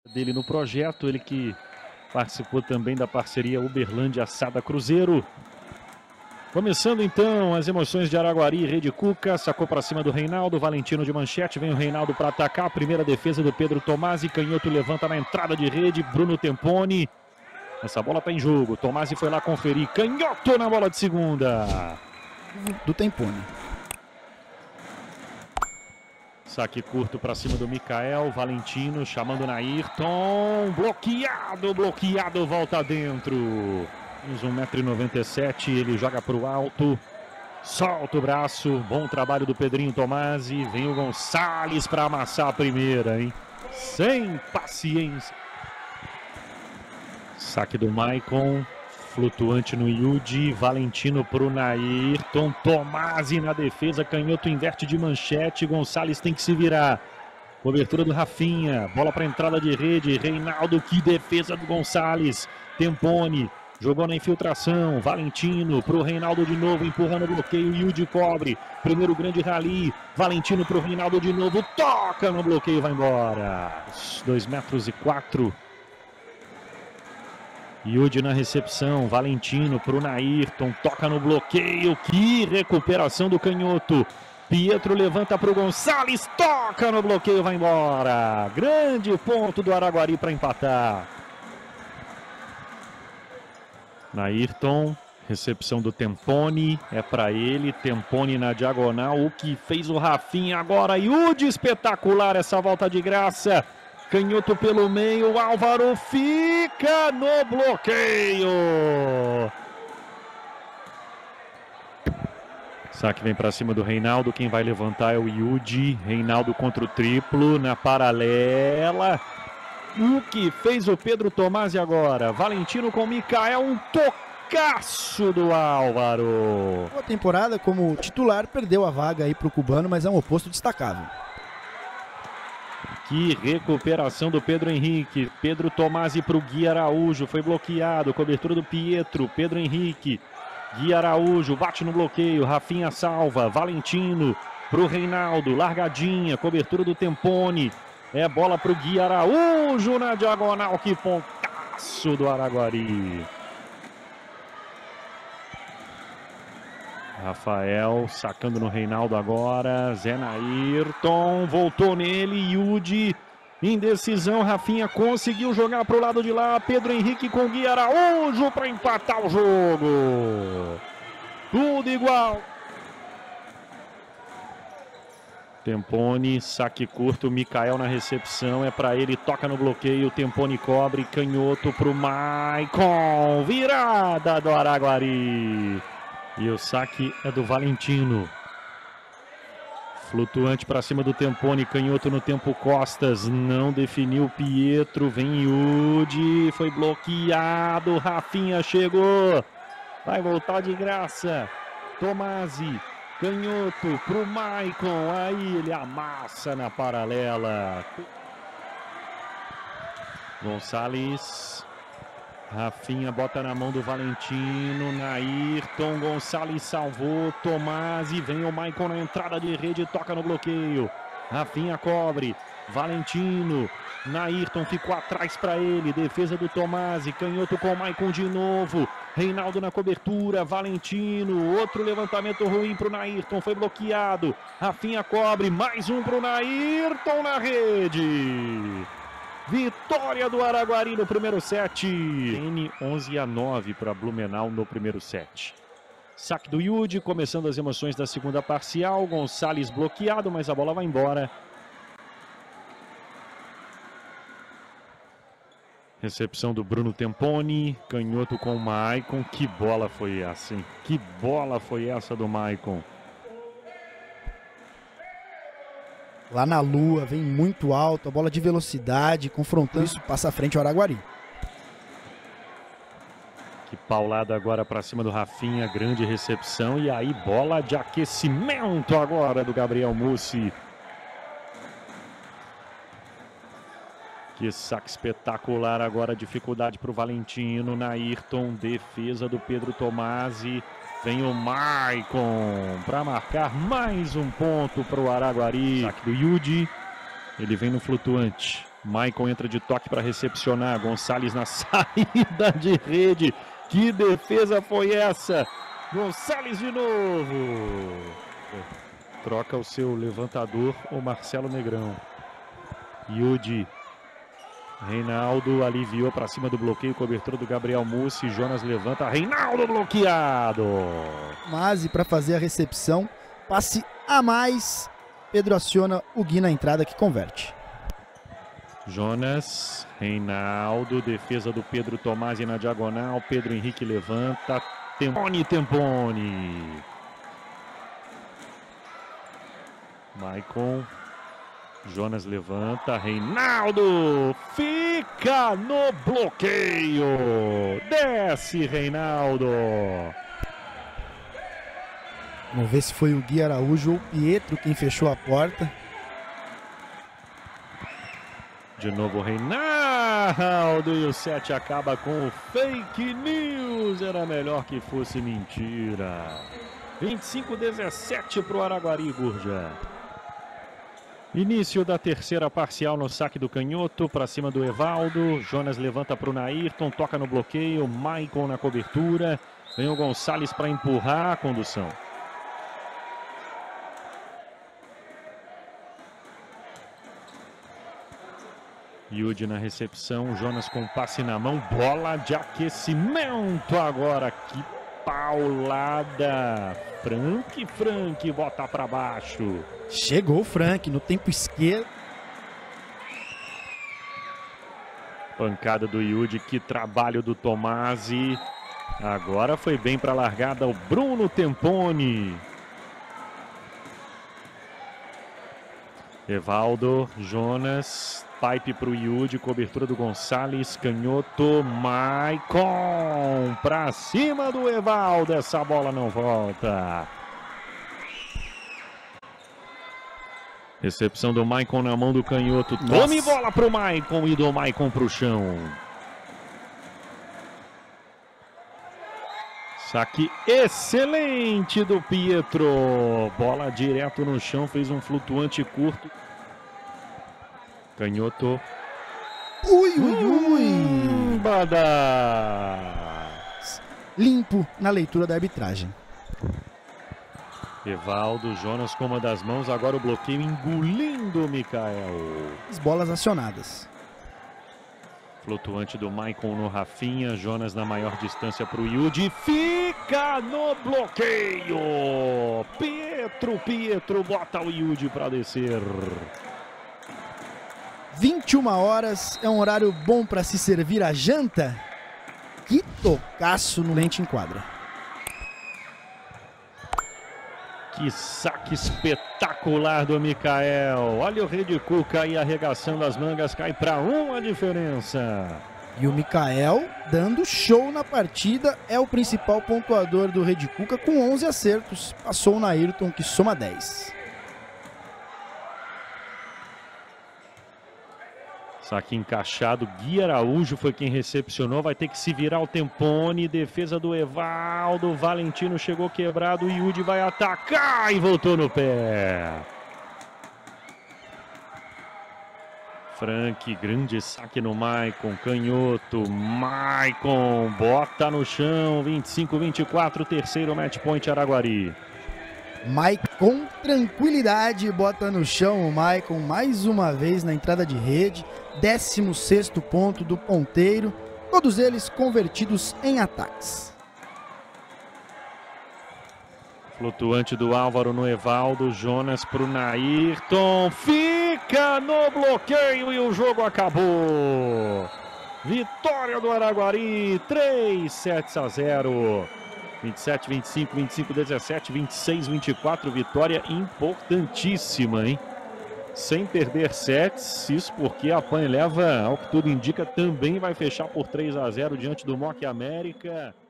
dele no projeto, ele que participou também da parceria Uberlândia Assada Cruzeiro. Começando então as emoções de Araguari, Rede Cuca, sacou para cima do Reinaldo, Valentino de manchete, vem o Reinaldo para atacar, primeira defesa do Pedro Tomasi, canhoto levanta na entrada de rede, Bruno Temponi. Essa bola está em jogo, Tomasi foi lá conferir, canhoto na bola de segunda. Do Temponi. Saque curto para cima do Mikael, Valentino chamando Nairton, bloqueado, volta dentro. Uns 1,97 m, ele joga para o alto, solta o braço, bom trabalho do Pedrinho Tomasi, vem o Gonçalves para amassar a primeira, hein? Sem paciência. Saque do Maicon, flutuante no Yudi, Valentino para o Nairton, Tomasi na defesa, canhoto inverte de manchete, Gonçalves tem que se virar. Cobertura do Rafinha, bola para entrada de rede, Reinaldo, que defesa do Gonçalves, Temponi. Jogou na infiltração, Valentino pro Reinaldo de novo, empurrando o bloqueio, Yudi cobre, primeiro grande rally, Valentino pro Reinaldo de novo, toca no bloqueio, vai embora. 2,04 m. Yudi na recepção, Valentino pro Nairton, toca no bloqueio, que recuperação do canhoto. Pietro levanta pro Gonçalves, toca no bloqueio, vai embora. Grande ponto do Araguari para empatar. Nairton, recepção do Temponi, é para ele, Temponi na diagonal, o que fez o Rafinha agora, Yudi, espetacular essa volta de graça, canhoto pelo meio, Álvaro fica no bloqueio. Saque vem para cima do Reinaldo, quem vai levantar é o Yudi, Reinaldo contra o triplo, na paralela. O que fez o Pedro Tomasi agora? Valentino com o Mikael, um tocaço do Álvaro. A temporada como titular perdeu a vaga aí para o cubano, mas é um oposto destacável. Que recuperação do Pedro Henrique. Pedro Tomasi para o Gui Araújo, foi bloqueado, cobertura do Pietro, Pedro Henrique. Gui Araújo bate no bloqueio, Rafinha salva, Valentino para o Reinaldo, largadinha, cobertura do Temponi. É bola para o Gui Araújo na diagonal, que pontaço do Araguari. Rafael sacando no Reinaldo agora, Zé Nairton, voltou nele, Yudi, indecisão, Rafinha conseguiu jogar para o lado de lá, Pedro Henrique com Gui Araújo para empatar o jogo. Tudo igual. Temponi, saque curto, Mikael na recepção, é para ele, toca no bloqueio, Temponi cobre, canhoto pro Maicon, virada do Araguari. E o saque é do Valentino. Flutuante para cima do Temponi, canhoto no tempo Costas, não definiu Pietro, vem Yudi, foi bloqueado, Rafinha chegou, vai voltar de graça, Tomasi. Canhoto pro Maicon, aí ele amassa na paralela. Gonçalves, Rafinha bota na mão do Valentino, Nairton, Gonçalves salvou, Tomasi, vem o Maicon na entrada de rede, toca no bloqueio. Rafinha cobre, Valentino, Nairton ficou atrás para ele, defesa do Tomasi, canhoto com o Maicon de novo, Reinaldo na cobertura, Valentino, outro levantamento ruim para o Nairton, foi bloqueado, Rafinha cobre, mais um para o Nairton na rede. Vitória do Araguari no primeiro set. N 11-9 para Blumenau no primeiro set. Saque do Yudi, começando as emoções da segunda parcial, Gonçalves bloqueado, mas a bola vai embora. Recepção do Bruno Temponi, canhoto com o Maicon. Que bola foi essa, hein? Que bola foi essa do Maicon? Lá na lua, vem muito alto, a bola de velocidade, confrontando isso, passa à frente o Araguari. Que paulada agora para cima do Rafinha, grande recepção. E aí bola de aquecimento agora do Gabriel Mussi. Que saque espetacular agora, dificuldade para o Valentino, Nairton, defesa do Pedro Tomasi. Vem o Maicon para marcar mais um ponto para o Araguari. Saque do Yudi, ele vem no flutuante. Maicon entra de toque para recepcionar. Gonçalves na saída de rede. Que defesa foi essa? Gonçalves de novo. Troca o seu levantador, o Marcelo Negrão. Yudi. Reinaldo aliviou para cima do bloqueio. Cobertura do Gabriel Mussi. Jonas levanta. Reinaldo bloqueado. Mazzi para fazer a recepção. Passe a mais. Pedro aciona o Gui na entrada que converte. Jonas, Reinaldo, defesa do Pedro Tomasi na diagonal, Pedro Henrique levanta, Temponi. Maicon, Jonas levanta, Reinaldo, fica no bloqueio, desce Reinaldo. Vamos ver se foi o Gui Araújo ou o Pietro quem fechou a porta. De novo Reinaldo e o 7 acaba com o fake news. Era melhor que fosse mentira. 25-17 para o Araguari, Gurja. Início da terceira parcial no saque do canhoto. Para cima do Evaldo. Jonas levanta para o Nairton. Toca no bloqueio. Maicon na cobertura. Vem o Gonçalves para empurrar a condução. Yudi na recepção, Jonas com passe na mão, bola de aquecimento agora, que paulada, Frank bota para baixo. Chegou o Frank no tempo esquerdo. Pancada do Yudi, que trabalho do Tomasi, agora foi bem para a largada o Bruno Temponi. Evaldo, Jonas, pipe para o Yudi, cobertura do Gonçalves, canhoto, Maicon, para cima do Evaldo, essa bola não volta. Recepção do Maicon na mão do canhoto, tome bola para o Maicon e do Maicon para o chão. Saque excelente do Pietro, bola direto no chão, fez um flutuante curto. Canhoto. Ui. Badá. Limpo na leitura da arbitragem. Evaldo, Jonas com uma das mãos, agora o bloqueio engolindo o Mikael. As bolas acionadas. Flutuante do Maicon no Rafinha, Jonas na maior distância para o Yudi, fica no bloqueio. Pietro bota o Yudi para descer. 21 horas, é um horário bom para se servir a janta. Que tocaço no lente em quadra. Que saque espetacular do Mikael. Olha o Rede Cuca aí arregaçando as mangas, cai para 1 a diferença. E o Mikael dando show na partida, é o principal pontuador do Rede Cuca com 11 acertos. Passou o Nairton, que soma 10. Saque encaixado, Gui Araújo foi quem recepcionou, vai ter que se virar o Temponi, defesa do Evaldo, Valentino chegou quebrado, o Yudi vai atacar e voltou no pé. Frank, grande saque no Maicon, canhoto, Maicon, bota no chão, 25-24, terceiro match point Araguari. Maicon com tranquilidade bota no chão o Maicon mais uma vez na entrada de rede, 16º ponto do ponteiro, todos eles convertidos em ataques. Flutuante do Álvaro no Evaldo, Jonas para o Nairton, fica no bloqueio e o jogo acabou. Vitória do Araguari, 3-0. 27-25, 25-17, 26-24, vitória importantíssima, hein? Sem perder sets, isso porque a PAN leva, ao que tudo indica, também vai fechar por 3-0 diante do Moc América.